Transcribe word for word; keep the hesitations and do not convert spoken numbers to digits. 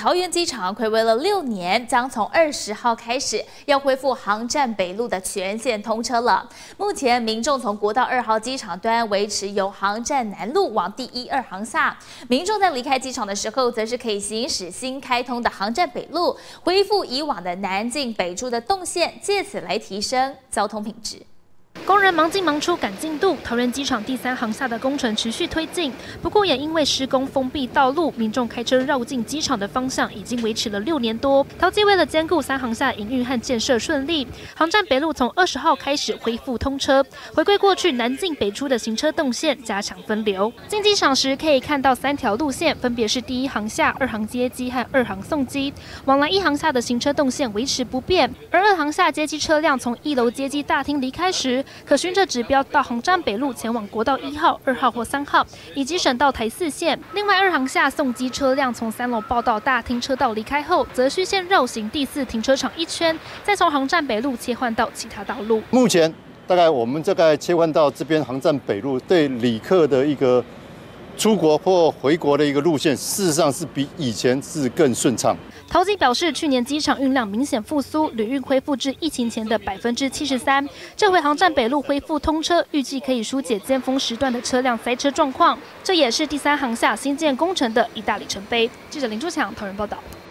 桃园机场睽违了六年，将从二十号开始要恢复航站北路的全线通车了。目前民众从国道二号机场端维持由航站南路往第一二航厦，民众在离开机场的时候，则是可以行驶新开通的航站北路，恢复以往的南进北出的动线，借此来提升交通品质。 工人忙进忙出赶进度，桃园机场第三航厦的工程持续推进。不过，也因为施工封闭道路，民众开车绕进机场的方向已经维持了六年多。桃机为了兼顾三航厦营运和建设顺利，航站北路从二十号开始恢复通车，回归过去南进北出的行车动线，加强分流。进机场时可以看到三条路线，分别是第一航厦、二航接机和二航送机。往来一航厦的行车动线维持不变，而二航厦接机车辆从一楼接机大厅离开时， 可循着指标到航站北路前往国道一号、二号或三号，以及省道台四线。另外，二航厦送机车辆从三楼报到大厅车道离开后，则需先绕行第四停车场一圈，再从航站北路切换到其他道路。 目前大概我们大概切换到这边航站北路，对旅客的一个出国或回国的一个路线，事实上是比以前是更顺畅。 桃机表示，去年机场运量明显复苏，旅运恢复至疫情前的百分之七十三。这回航站北路恢复通车，预计可以疏解尖峰时段的车辆塞车状况。这也是第三航厦新建工程的一大里程碑。记者林珠强，桃园报道。